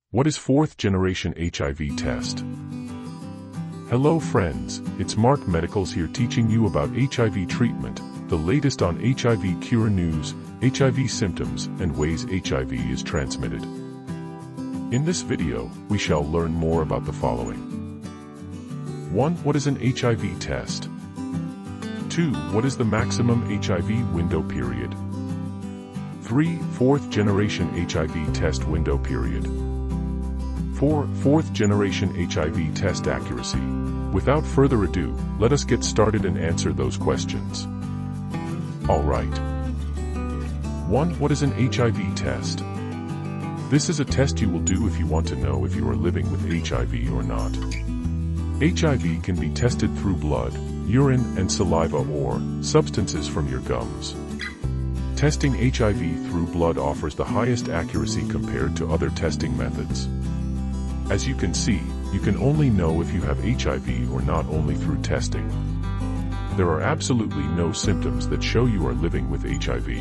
What is fourth-generation HIV test? Hello friends, it's Mark Medicals here teaching you about HIV treatment, the latest on HIV cure news, HIV symptoms, and ways HIV is transmitted. In this video, we shall learn more about the following. 1. What is an HIV test? 2. What is the maximum HIV window period? 3. Fourth-generation HIV test window period. 4. Fourth-generation HIV test accuracy. Without further ado, let us get started and answer those questions. Alright. 1. What is an HIV test? This is a test you will do if you want to know if you are living with HIV or not. HIV can be tested through blood, urine, and saliva or substances from your gums. Testing HIV through blood offers the highest accuracy compared to other testing methods. As you can see, you can only know if you have HIV or not only through testing. There are absolutely no symptoms that show you are living with HIV.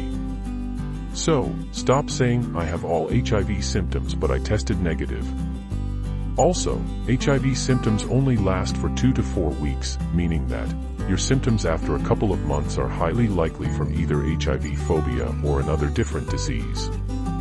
So, stop saying, "I have all HIV symptoms but I tested negative." Also, HIV symptoms only last for 2 to 4 weeks, meaning that your symptoms after a couple of months are highly likely from either HIV phobia or another different disease.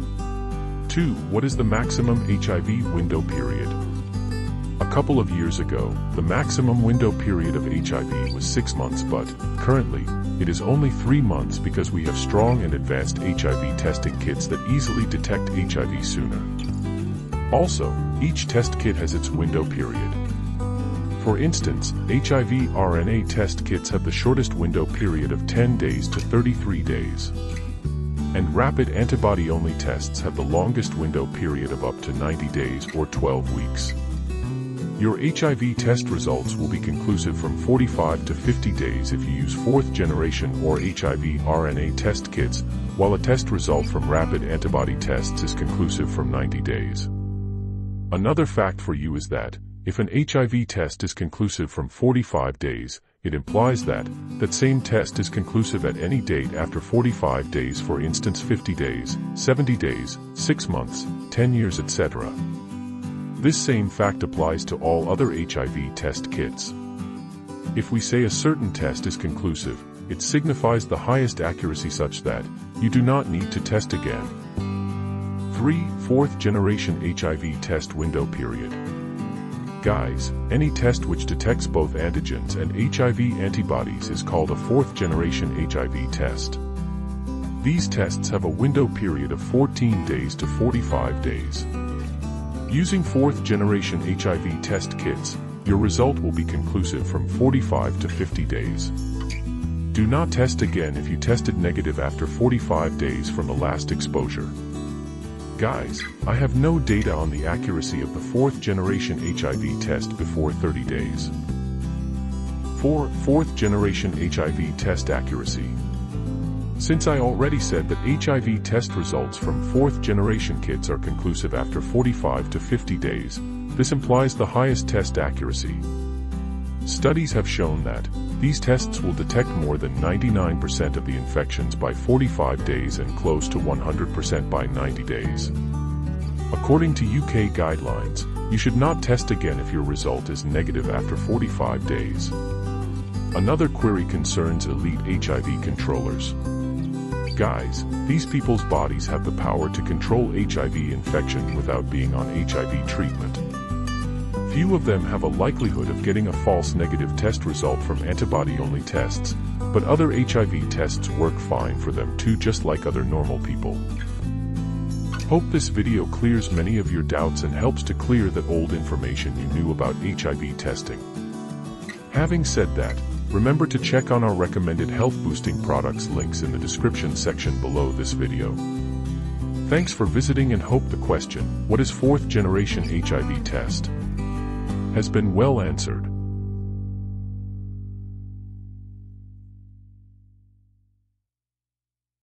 2. What is the maximum HIV window period? A couple of years ago, the maximum window period of HIV was 6 months, but currently, it is only 3 months because we have strong and advanced HIV testing kits that easily detect HIV sooner. Also, each test kit has its window period. For instance, HIV RNA test kits have the shortest window period of 10 days to 33 days. And rapid antibody-only tests have the longest window period of up to 90 days or 12 weeks. Your HIV test results will be conclusive from 45 to 50 days if you use 4th generation or HIV RNA test kits, while a test result from rapid antibody tests is conclusive from 90 days. Another fact for you is that, if an HIV test is conclusive from 45 days, it implies that that same test is conclusive at any date after 45 days, for instance 50 days, 70 days, 6 months, 10 years, etc. This same fact applies to all other HIV test kits. If we say a certain test is conclusive, it signifies the highest accuracy such that you do not need to test again. 3. Fourth generation HIV test window period. Guys, any test which detects both antigens and HIV antibodies is called a fourth-generation HIV test. These tests have a window period of 14 days to 45 days. Using fourth-generation HIV test kits, your result will be conclusive from 45 to 50 days. Do not test again if you tested negative after 45 days from the last exposure. Guys, I have no data on the accuracy of the fourth-generation HIV test before 30 days. 4. Fourth-generation HIV test accuracy. Since I already said that HIV test results from fourth-generation kits are conclusive after 45 to 50 days, this implies the highest test accuracy. Studies have shown that these tests will detect more than 99% of the infections by 45 days and close to 100% by 90 days. According to UK guidelines, you should not test again if your result is negative after 45 days. Another query concerns elite HIV controllers. Guys, these people's bodies have the power to control HIV infection without being on HIV treatment. Few of them have a likelihood of getting a false negative test result from antibody-only tests, but other HIV tests work fine for them too, just like other normal people. Hope this video clears many of your doubts and helps to clear that old information you knew about HIV testing. Having said that, remember to check on our recommended health-boosting products links in the description section below this video. Thanks for visiting and hope the question, what is fourth-generation HIV test? Has been well answered.